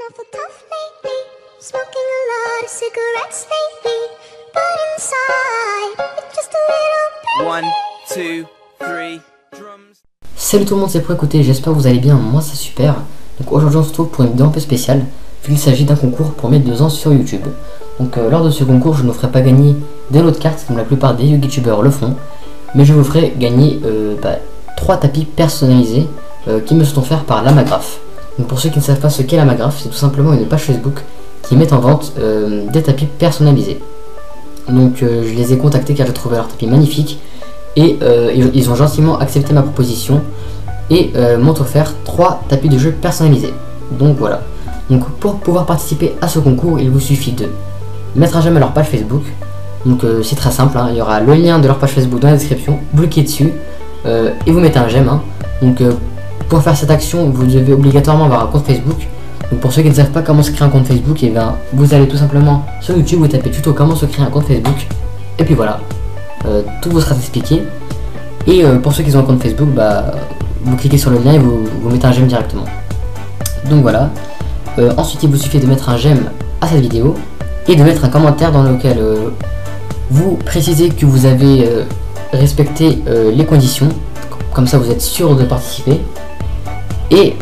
awful tough lately, smoking a lot of cigarettes lately, but inside, it's just a little baby. 1, 2, 3, drums. Salut tout le monde, c'est pour écouter, j'espère que vous allez bien, moi c'est super. Donc aujourd'hui on se retrouve pour une vidéo un peu spéciale, vu qu'il s'agit d'un concours pour mes 2 ans sur YouTube. Donc lors de ce concours, je ne vous ferai pas gagner des lots de cartes comme la plupart des YouTubeurs le font, mais je vous ferai gagner 3 tapis personnalisés qui me sont offerts par l'Amagraph. Donc pour ceux qui ne savent pas ce qu'est l'Amagraph, c'est tout simplement une page Facebook qui met en vente des tapis personnalisés. Donc je les ai contactés car j'ai trouvé leur tapis magnifique et ils ont gentiment accepté ma proposition et m'ont offert 3 tapis de jeu personnalisés. Donc voilà. Donc pour pouvoir participer à ce concours, il vous suffit de mettre un j'aime à leur page Facebook. Donc c'est très simple, hein. Il y aura le lien de leur page Facebook dans la description, vous cliquez dessus et vous mettez un j'aime. Hein. Donc pour faire cette action, vous devez obligatoirement avoir un compte Facebook. Donc pour ceux qui ne savent pas comment se créer un compte Facebook, et bien vous allez tout simplement sur YouTube, vous tapez tuto comment se créer un compte Facebook, et puis voilà, tout vous sera expliqué. Et pour ceux qui ont un compte Facebook, vous cliquez sur le lien et vous mettez un j'aime directement. Donc voilà. Ensuite il vous suffit de mettre un j'aime à cette vidéo et de mettre un commentaire dans lequel vous précisez que vous avez respecté les conditions, comme ça vous êtes sûr de participer, et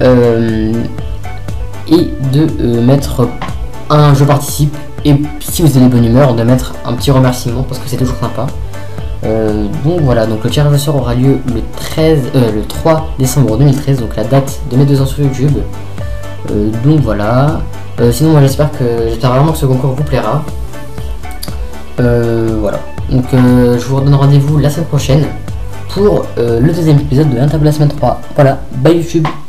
de mettre un je participe, et si vous avez de bonne humeur de mettre un petit remerciement parce que c'est toujours sympa. Donc voilà, donc le tirage au sort aura lieu le 3 décembre 2013, donc la date de mes 2 ans sur YouTube. Donc voilà. Sinon moi j'espère vraiment que ce concours vous plaira. Voilà. Donc je vous redonne rendez-vous la semaine prochaine pour le 2e épisode de Table la semaine 3. Voilà, bye YouTube.